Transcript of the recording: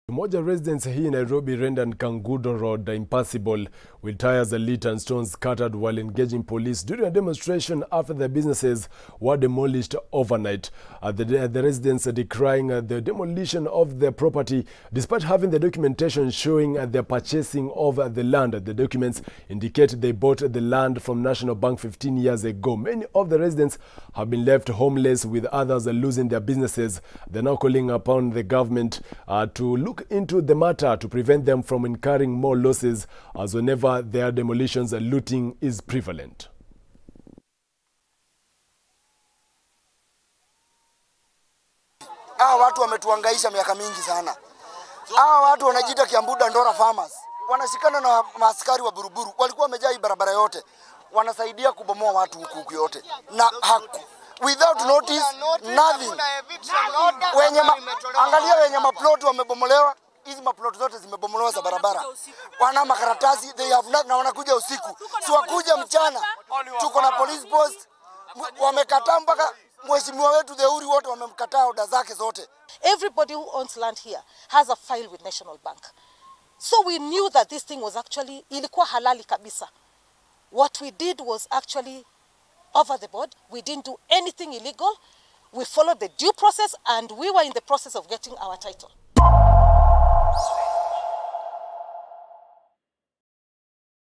Moja residents here in Nairobi rendered Kangundo Road impassable with tires lit and stones scattered while engaging police during a demonstration after their businesses were demolished overnight. The residents are decrying the demolition of their property despite having the documentation showing their purchasing of the land. The documents indicate they bought the land from National Bank 15 years ago. Many of the residents have been left homeless, with others losing their businesses. They're now calling upon the government to look into the matter to prevent them from incurring more losses, as whenever their demolitions and looting is prevalent. Hawa watu wametuhangaisha miaka mingi sana. Hawa watu wanajiita Kiambu Dandora Farmers. Wanashikana na maaskari wa Buruburu. Walikuwa wamejaa hii barabara yote. Wanasaidia kubomoa watu huku yote. Na without notice, nothing. Angalia wenye maploti wamebomolewa. Hizi maploti zote zimebomolewa za barabara. Wana makaratasi, they have not, na wanakuja usiku. Si wakuja mchana. Tuko na police post. Wamekataa mpaka mheshimiwa wetu Theuri wote wamemkataa oda zake zote. Everybody who owns land here has a file with National Bank. So we knew that this thing was actually ilikuwa halali kabisa. What we did was actually over the board. We didn't do anything illegal. We followed the due process and we were in the process of getting our title.